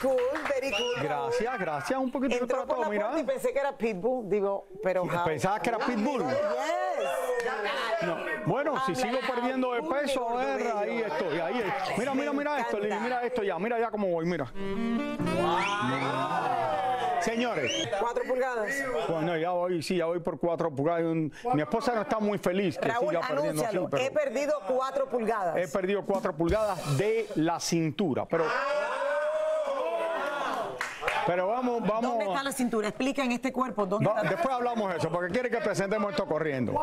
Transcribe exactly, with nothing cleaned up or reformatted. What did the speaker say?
cool, very cool. Gracias, gracias. Un poquito Entró de por todo, la mira. puerta y pensé que era Pitbull, digo, pero... ¿Pensabas que era Pitbull? Yes. No. Bueno, si sigo perdiendo de peso, a ver, ahí estoy, ahí estoy. Mira, mira, mira esto, Lili, mira esto ya, mira ya cómo voy, mira. Señores. Cuatro pulgadas. Bueno, ya voy, sí, ya voy por cuatro pulgadas. Mi esposa no está muy feliz que Raúl, siga perdiendo así, anúncialo, pero he perdido cuatro pulgadas. he perdido cuatro pulgadas de la cintura, pero... Pero vamos, vamos... ¿Dónde está la cintura? Explica en este cuerpo dónde Va, está. después hablamos de eso, porque quiere que presentemos esto corriendo.